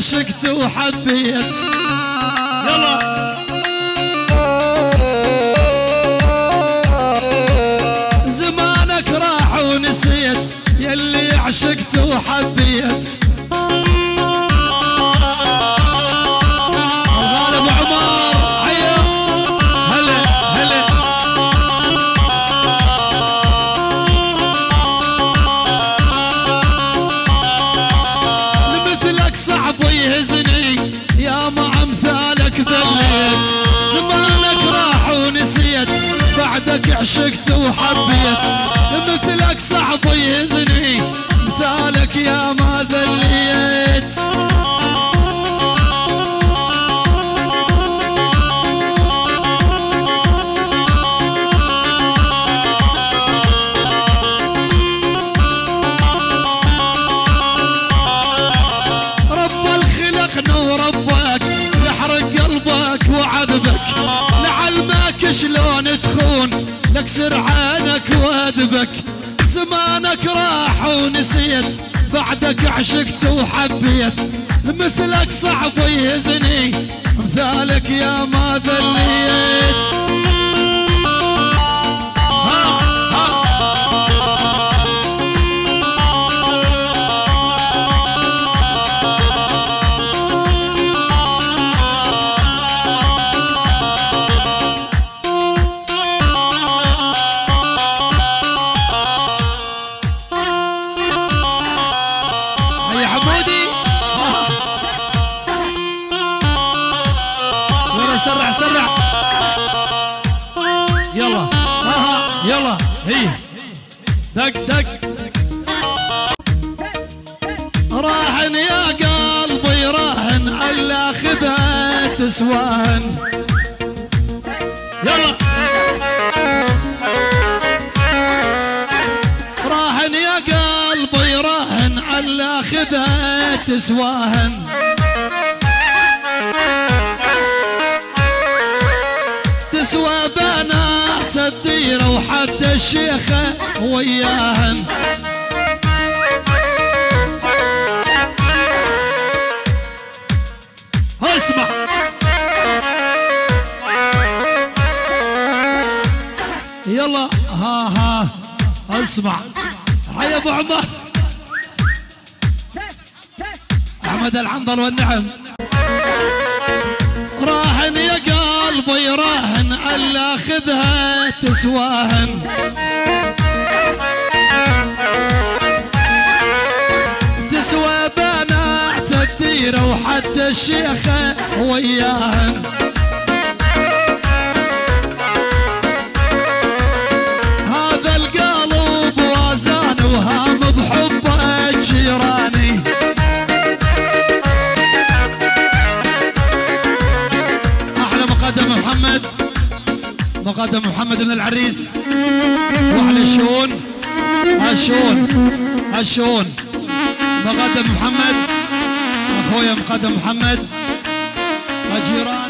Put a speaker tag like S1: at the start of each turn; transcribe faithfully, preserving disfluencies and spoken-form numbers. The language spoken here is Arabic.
S1: عشقت وحبيت. يلا زمانك راح ونسيت يلي عشقت وحبيت. الغالب عمر عيا هلا هلا. لمثلك صعب يهزني يا مع امثالك ذليت. زمانك راح ونسيت بعدك عشقت وحبيت. مثلك صعب يهزني مثالك يا ما ذليت. رب الخلقنا وربك يحرق قلبك وعذبك. لعلمك شلون تخون نكسر عينك وادبك. زمانك راح ونسيت بعدك عشقت وحبيت. مثلك صعب يهزني مثالك يا ما ذليت. سرع سرع يلا ها يلا هي دق دق. راهن يا قلبي راهن على خذها تسواهن. يلا راهن يا قلبي راهن على خذها تسواهن. تسوى بنات الديرة وحتى الشيخة وياهن. اسمع يلا ها ها اسمع. حي ابو عمر احمد العنبر والنعم. راهن يا قلبي راهن على خذها تسواهن. تسوى بنات الديرة وحتى الشيخة وياهن. هذا القلب وازان وهام بحبه جيراني. محمد مقدم محمد بن العريس وعلى شون هشون هشون. مقدم محمد اخويا مقدم محمد الجيران.